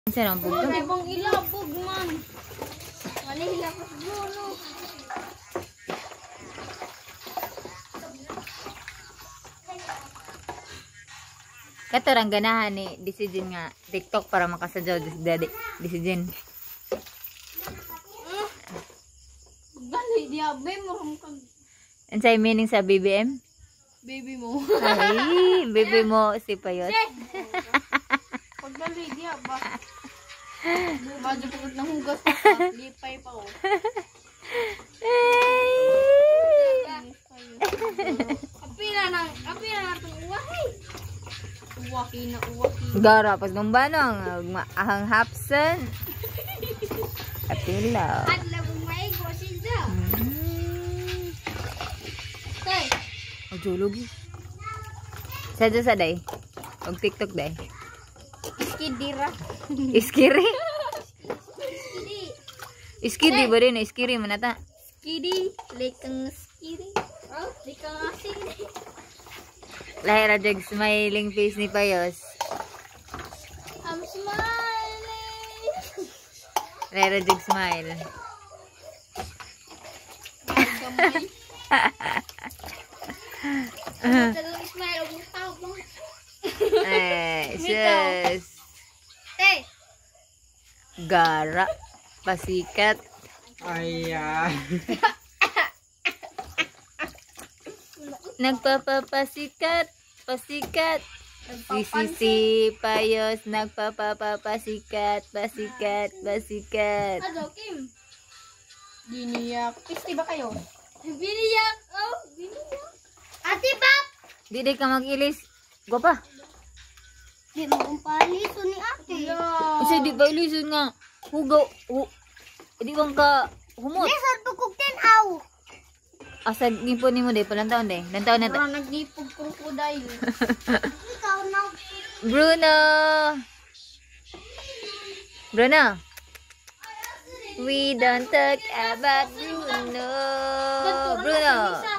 Isa lang bug. Ay, bang ilabog man. Mali hilabog dulo. Katarang ganahan ni Decision nga TikTok para makasadyaw Decision. Dali dia be mo kag Unsay meaning sa BBM? baby mo. Ay, baby mo si Payot. Pagdali dia ba? Medyo pagod ng hugas pa. Lipay pa ko. Apila na itong uwahay. Uwaki na uwaki. Gara pas gumbanong ahang hapsen. Apila. At labong maigo sila. Tay. Ojulugi. Sadya sa day. Og TikTok day. Skidira. Iskiri. Skidi. Iskiri ba rin? Iskiri mo nata. Skidi. Lekang skidi. Oh, lekang asin. Lahir rajag smiling face ni Payos. I'm smiling. Lahir rajag smile. Gamay. Talagang smile. Huwag mong tawag mo. Sus. Tay. Gara. Pasikat. Ayan. Nagpapapasikat. Pasikat. Si Payos. Nagpapapasikat. Pasikat. Pasikat. Ano, Kim? Biniyak. Pisti ba kayo? Biniyak. Oh, biniyak. Ate Pap! Di ka mag-ilis. Gwapa. Di magumpaliso ni ate. Kasi di ba ilisun nga. Hugaw. Di bang ka humot. Lesson to cook 10 aw. Asa nipon ni mo day. Palang taon day. Ilang taon na Parang nagnipog crocodile. Ikaw na. Bruno. Bruno. We don't talk about Bruno. Bruno.